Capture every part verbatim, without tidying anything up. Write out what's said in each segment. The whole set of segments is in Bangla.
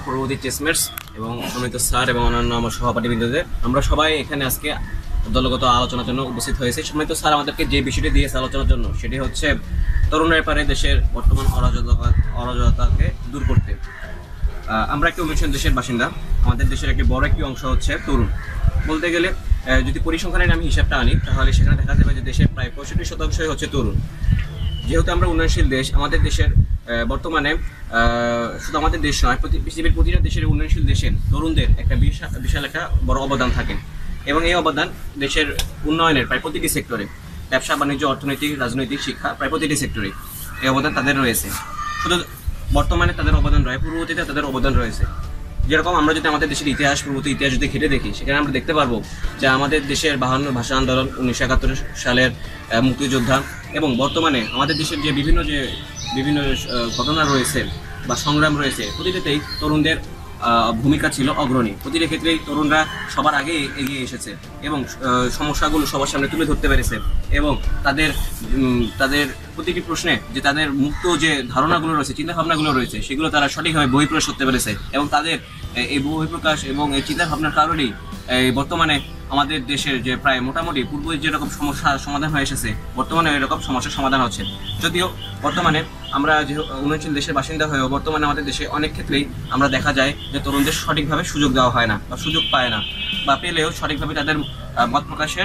পূর্ববর্তী চেসমেটস এবং সমিত স্যার এবং অন্যান্য আমার সহপাঠীবৃন্দদের, আমরা সবাই এখানে আজকে দলগত আলোচনার জন্য উপস্থিত হয়েছি। সমিত স্যার আমাদেরকে যে বিষয়টি দিয়েছে আলোচনার জন্য, সেটি হচ্ছে তরুণের পারে দেশের বর্তমান অরাজকতা অরাজকতাকে দূর করতে। আমরা একটি উন্নয়নশীল দেশের বাসিন্দা, আমাদের দেশের একটি বড় একটি অংশ হচ্ছে তরুণ। বলতে গেলে যদি পরিসংখ্যানের আমি হিসাবটা আনি, তাহলে সেখানে দেখা যাবে যে দেশের প্রায় পঁয়ষট্টি শতাংশই হচ্ছে তরুণ। যেহেতু আমরা উন্নয়নশীল দেশ, আমাদের দেশের বর্তমানে শুধু আমাদের দেশ নয়, পৃথিবীর প্রতিটা দেশের উন্নয়নশীল দেশের তরুণদের একটা বিশাল বিশাল একটা বড় অবদান থাকে, এবং এই অবদান দেশের উন্নয়নের প্রায় প্রতিটি সেক্টরে, ব্যবসা বাণিজ্য, অর্থনৈতিক, রাজনৈতিক, শিক্ষা, প্রায় প্রতিটি সেক্টরে এই অবদান তাদের রয়েছে। শুধু বর্তমানে তাদের অবদান রয়েছে, পূর্ববর্তীতে তাদের অবদান রয়েছে। যেরকম আমরা যদি আমাদের দেশের ইতিহাস, পূর্ববর্তী ইতিহাস যদি ঘেটে দেখি, সেখানে আমরা দেখতে পারবো যে আমাদের দেশের বাহান্ন ভাষা আন্দোলন, উনিশশো একাত্তর সালের মুক্তিযোদ্ধা, এবং বর্তমানে আমাদের দেশের যে বিভিন্ন যে বিভিন্ন ঘটনা রয়েছে বা সংগ্রাম রয়েছে, প্রতিটিতেই তরুণদের ভূমিকা ছিল অগ্রণী। প্রতিটি ক্ষেত্রেই তরুণরা সবার আগে এগিয়ে এসেছে এবং সমস্যাগুলো সবার সামনে তুলে ধরতে পেরেছে, এবং তাদের তাদের প্রতিটি প্রশ্নে যে তাদের মুক্ত যে ধারণাগুলো রয়েছে, চিন্তাভাবনাগুলো রয়েছে, সেগুলো তারা সঠিকভাবে বহিঃপ্রকাশ করতে পেরেছে, এবং তাদের এই বহিঃপ্রকাশ এবং এই চিন্তাভাবনার কারণেই বর্তমানে আমাদের দেশের যে প্রায় মোটামুটি পূর্বে যেরকম সমস্যার সমাধান হয়ে এসেছে, বর্তমানে এরকম সমস্যার সমাধান হচ্ছে। যদিও বর্তমানে আমরা যে উন্নয়নশীল দেশের বাসিন্দা হয়েও বর্তমানে আমাদের দেশে অনেক ক্ষেত্রেই আমরা দেখা যায় যে তরুণদের সঠিকভাবে সুযোগ দেওয়া হয় না, বা সুযোগ পায় না, বা পেলেও সঠিকভাবে তাদের মত প্রকাশের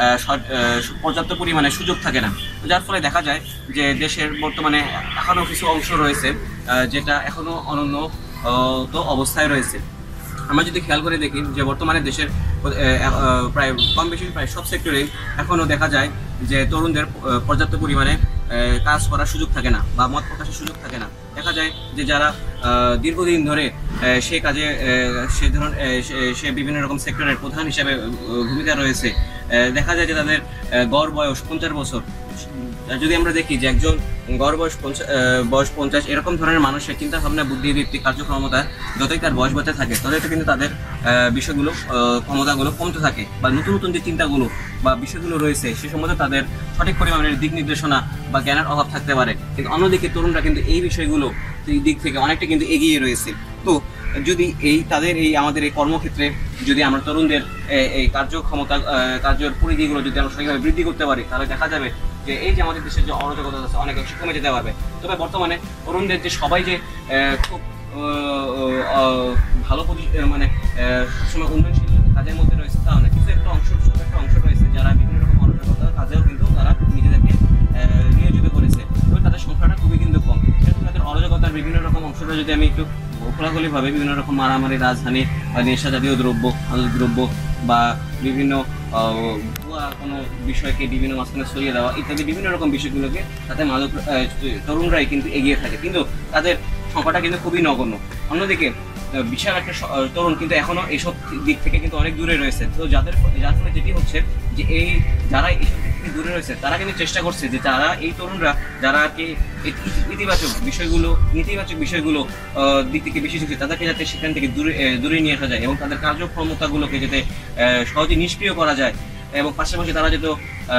পর্যাপ্ত পরিমাণে সুযোগ থাকে না। যার ফলে দেখা যায় যে দেশের বর্তমানে এখনও কিছু অংশ রয়েছে যেটা এখনও অনুন্নত অবস্থায় রয়েছে। আমরা যদি খেয়াল করে দেখি যে বর্তমানে দেশের প্রায় কম বেশি প্রায় সব সেক্টরে এখনও দেখা যায় যে তরুণদের পর্যাপ্ত পরিমাণে কাজ করার সুযোগ থাকে না, বা মত প্রকাশের সুযোগ থাকে না। দেখা যায় যে যারা দীর্ঘদিন ধরে সে কাজে সে ধরনের সে বিভিন্ন রকম সেক্টরের প্রধান হিসাবে ভূমিকা রয়েছে, দেখা যায় যে তাদের গড় বয়স পঞ্চাশ বছর। যদি আমরা দেখি যে একজন গড় বয়স বয়স পঞ্চাশ, এরকম ধরনের মানুষের চিন্তা ভাবনা, বুদ্ধিবৃত্তি, কার্যক্ষমতা যতই তার বয়স বাড়তে থাকে, ততই কিন্তু তাদের বিষয়গুলো ক্ষমতাগুলো কমতে থাকে, বা নতুন নতুন যে চিন্তাগুলো বা বিষয়গুলো রয়েছে সে সম্বন্ধে তাদের সঠিক পরিমাণের দিক নির্দেশনা বা জ্ঞানের অভাব থাকতে পারে। কিন্তু অন্যদিকে তরুণরা কিন্তু এই বিষয়গুলো দিক থেকে অনেকটা কিন্তু এগিয়ে রয়েছে। তো যদি এই তাদের এই আমাদের এই কর্মক্ষেত্রে যদি আমরা তরুণদের এই কার্যক্ষমতা, কার্যের পরিধিগুলো যদি আমরা সঠিকভাবে বৃদ্ধি করতে পারি, তাহলে দেখা যাবে যে এই যে আমাদের দেশের যে অরাজকতা আছে অনেক অংশ কমে যেতে পারবে। তবে বর্তমানে তরুণদের যে সবাই যে খুব ভালো মানে সবসময় উন্নয়নশীল কাজের মধ্যে রয়েছে তা না, কিছু একটা অংশ ছোট একটা অংশ রয়েছে যারা বিভিন্ন রকম অরাজকতার কাজেও কিন্তু তারা নিজেদেরকে নিয়োজিত করেছে, তবে তাদের সংখ্যাটা খুবই কিন্তু কম। সেহেতু তাদের অরাজকতার বিভিন্ন রকম অংশটা যদি আমি একটু খোলাখুলিভাবে বিভিন্ন রকম মারামারি, রাজধানী বা নেশা জাতীয় দ্রব্য, মাদক দ্রব্য, বা বিভিন্ন ভুয়া কোনো বিষয়কে বিভিন্ন মাঝখানে ছড়িয়ে দেওয়া ইত্যাদি বিভিন্ন রকম বিষয়গুলোকে তাতে মাদক তরুণরাই কিন্তু এগিয়ে থাকে, কিন্তু তাদের সংখ্যাটা কিন্তু খুবই নগণ্য। অন্যদিকে বিশাল একটা তরুণ কিন্তু এখনো এইসব দিক থেকে কিন্তু অনেক দূরে রয়েছে। তো যাদের যার ফলে যেটি হচ্ছে যে এই যারা এইসব দিক থেকে দূরে রয়েছে তারা কিন্তু চেষ্টা করছে যে যারা এই তরুণরা যারা আর কি ইতিবাচক বিষয়গুলো, নেতিবাচক বিষয়গুলো দিক থেকে বেশি ঝুঁকছে, তাদেরকে যাতে সেখান থেকে দূরে দূরে নিয়ে আসা যায়, এবং তাদের কার্যক্ষমতাগুলোকে যাতে সহজে নিষ্ক্রিয় করা যায়, এবং পাশাপাশি তারা যাতে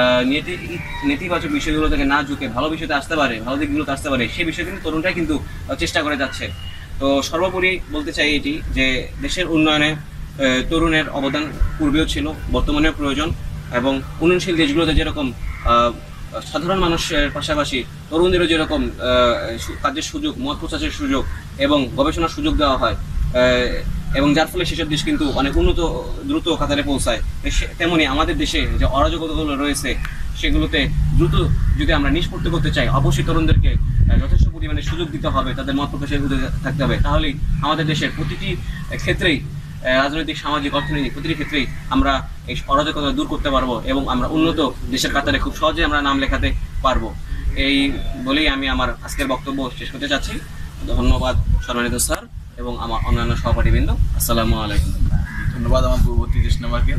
নেতিবাচক বিষয়গুলো থেকে না ঝুঁকে ভালো বিষয়তে আসতে পারে, ভালো দিকগুলোতে আসতে পারে, সেই বিষয়ে কিন্তু তরুণরাই কিন্তু চেষ্টা করে যাচ্ছে। তো সর্বোপরি বলতে চাই এটি যে দেশের উন্নয়নে তরুণের অবদান পূর্বেও ছিল, বর্তমানেও প্রয়োজন, এবং উন্নয়নশীল দেশগুলোতে যেরকম সাধারণ মানুষের পাশাপাশি তরুণদেরও যেরকম কাজের সুযোগ, মত প্রচারের সুযোগ এবং গবেষণার সুযোগ দেওয়া হয়, এবং যার ফলে সেসব দেশ কিন্তু অনেক উন্নত দ্রুত কাতারে পৌঁছায়, তেমনি আমাদের দেশে যে অরাজকতাগুলো রয়েছে সেগুলোতে দ্রুত যদি আমরা নিষ্পত্তি করতে চাই, অবশ্যই তরুণদেরকে যথেষ্ট পরিমাণে সুযোগ দিতে হবে, তাদের মত প্রকাশের সুযোগ থাকতে হবে। তাহলেই আমাদের দেশের প্রতিটি ক্ষেত্রেই, রাজনৈতিক, সামাজিক, অর্থনৈতিক প্রতিটি ক্ষেত্রেই আমরা এই অরাজকতা দূর করতে পারবো, এবং আমরা উন্নত দেশের কাতারে খুব সহজে আমরা নাম লেখাতে পারবো। এই বলেই আমি আমার আজকের বক্তব্য শেষ করতে চাচ্ছি। ধন্যবাদ সম্মানিত স্যার এবং আমার অন্যান্য সহপাঠীবৃন্দ। আসসালামু আলাইকুম। ধন্যবাদ আমার পূর্ববর্তী কৃষ্ণবাকে।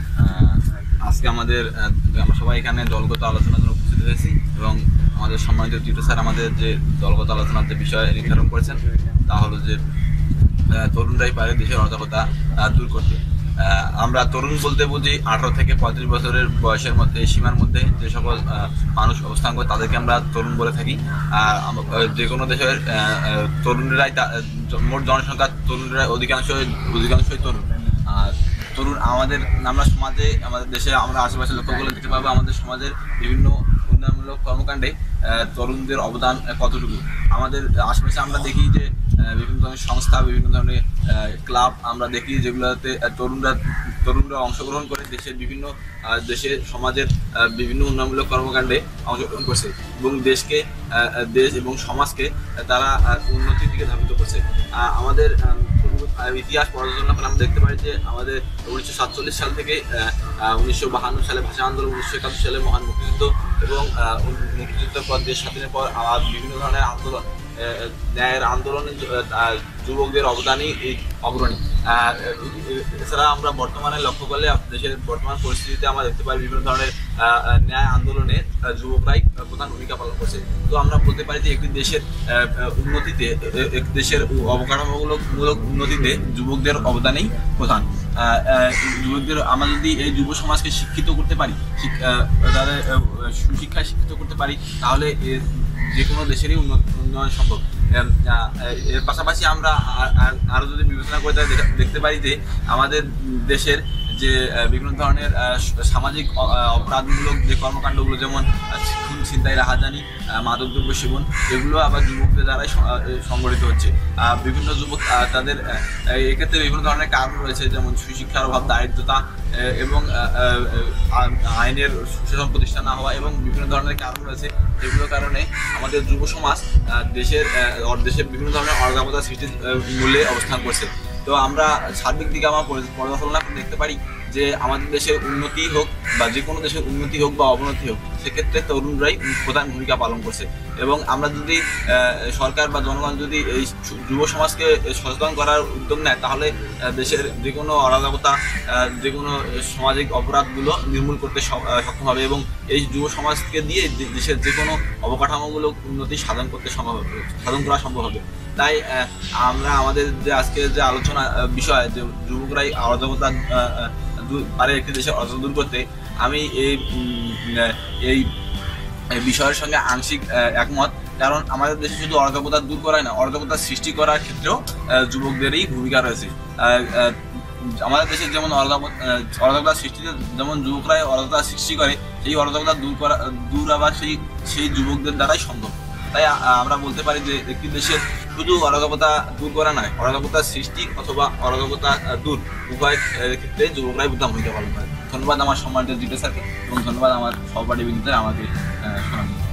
আজকে আমাদের আমরা সবাই এখানে দলগত আলোচনার জন্য উপস্থিত হয়েছি, এবং আমাদের সম্মানিত টিউটর স্যার আমাদের যে দলগত আলোচনার যে বিষয় নির্ধারণ করেছেন তা হলো যে তরুণরাই পারে দেশের অরাজকতা দূর করতে। আমরা তরুণ বলতে বুঝি আঠারো থেকে পঁয়ত্রিশ বছরের বয়সের মধ্যে, এই সীমার মধ্যে যে সকল মানুষ অবস্থান করে তাদেরকে আমরা তরুণ বলে থাকি। যে কোনো দেশের তরুণরাই, মোট জনসংখ্যার তরুণরা অধিকাংশ অধিকাংশই তরুণ। তরুণ আমাদের, আমরা সমাজে, আমাদের দেশে আমরা আশেপাশে লক্ষ্য করলে দেখতে পাবো আমাদের সমাজের বিভিন্ন উন্নয়নমূলক কর্মকাণ্ডে তরুণদের অবদান কতটুকু। আমাদের আশেপাশে আমরা দেখি যে বিভিন্ন ধরনের সংস্থা, বিভিন্ন ধরনের ক্লাব আমরা দেখি যেগুলোতে তরুণরা তরুণরা অংশগ্রহণ করে দেশের বিভিন্ন দেশের সমাজের বিভিন্ন উন্নয়নমূলক কর্মকাণ্ডে অংশগ্রহণ করছে এবং দেশকে দেশ এবং সমাজকে তারা উন্নতির দিকে ধাবিত করছে। আমাদের ইতিহাস পর্যালোচনা করে আমরা দেখতে পাই যে আমাদের উনিশশো সাতচল্লিশ সাল থেকে উনিশশো বাহান্ন সালে ভাষা আন্দোলন, উনিশশো একাত্তর সালে মহান মুক্তিযুদ্ধ এবং মুক্তিযুদ্ধের পর দেশ স্বাধীনের পর বিভিন্ন ধরনের আন্দোলন, ন্যায়ের আন্দোলনে যুবকদের অবদানই এই অগ্রণী। এছাড়া আমরা বর্তমানে লক্ষ্য করলে দেশের বর্তমান পরিস্থিতিতে আমরা দেখতে পাই বিভিন্ন ধরনের ন্যায় আন্দোলনে যুবকরাই প্রধান ভূমিকা পালন করছে। তো আমরা বলতে পারি যে একটি দেশের উন্নতিতে, একটি দেশের অবকাঠামোমূলক মূলক উন্নতিতে যুবকদের অবদানই প্রধান। যুবকদের আমরা যদি এই যুব সমাজকে শিক্ষিত করতে পারি, তাদের সুশিক্ষায় শিক্ষিত করতে পারি, তাহলে যে কোনো দেশেরই উন্নয়ন সম্ভব। এর পাশাপাশি আমরা আরও যদি বিবেচনা করে দেখতে পারি যে আমাদের দেশের যে বিভিন্ন ধরনের সামাজিক অপরাধমূলক যে কর্মকাণ্ডগুলো, যেমন খুন, ছিনতাই, রাহাজানি, মাদকদ্রব্য সেবন, এগুলো আবার যুবকদের দ্বারাই সংগঠিত হচ্ছে। বিভিন্ন যুবক তাদের এক্ষেত্রে বিভিন্ন ধরনের কারণ রয়েছে, যেমন সুশিক্ষার অভাব, দারিদ্রতা এবং আইনের সুশাসন প্রতিষ্ঠা না হওয়া এবং বিভিন্ন ধরনের কারণ রয়েছে, যেগুলোর কারণে আমাদের যুব সমাজ দেশের দেশের বিভিন্ন ধরনের অরাজকতা সৃষ্টির মূলে অবস্থান করছে। তো আমরা সার্বিক দিকে আমরা পর্যালোচনা করে দেখতে পারি যে আমাদের দেশের উন্নতি হোক বা যে কোনো দেশের উন্নতি হোক বা অবনতি হোক, সেক্ষেত্রে তরুণরাই প্রধান ভূমিকা পালন করছে। এবং আমরা যদি সরকার বা জনগণ যদি এই যুব সমাজকে সচেতন করার উদ্যোগ নেয়, তাহলে দেশের যে কোনো অরাজকতা, যে কোনো সামাজিক অপরাধগুলো নির্মূল করতে সক্ষম হবে এবং এই যুব সমাজকে দিয়ে দেশের যে কোনো অবকাঠামোগুলো উন্নতি সাধন করতে সম্ভব হবে, সাধন করা সম্ভব হবে। তাই আমরা আমাদের যে আজকের যে আলোচনা বিষয়, যে যুবকরাই অরাজকতা পারে একটি দেশে অরাজকতা দূর করতে, আমি এই এই বিষয়ের সঙ্গে আংশিক একমত। কারণ আমাদের দেশে শুধু অরাজকতা দূর করাই না, অরাজকতা সৃষ্টি করার ক্ষেত্রেও যুবকদেরই ভূমিকা রয়েছে। আমাদের দেশে যেমন অরাজকতা সৃষ্টিতে যেমন যুবকরাই অরাজকতা সৃষ্টি করে, সেই অরাজকতা দূর করা দূর আবার সেই সেই যুবকদের দ্বারাই সম্ভব। তাই আমরা বলতে পারি যে একটি দেশের শুধু অরাজকতা দূর করা নয়, অরাজকতা সৃষ্টি অথবা অরাজকতা দূর উভয় ক্ষেত্রে যুবকরাই প্রধান ভূমিকা পালন করে। ধন্যবাদ আমার সম্মানিত জিটে স্যারকে এবং ধন্যবাদ আমার সহপাঠী বৃন্দদের আমাকে শোনানোর জন্য।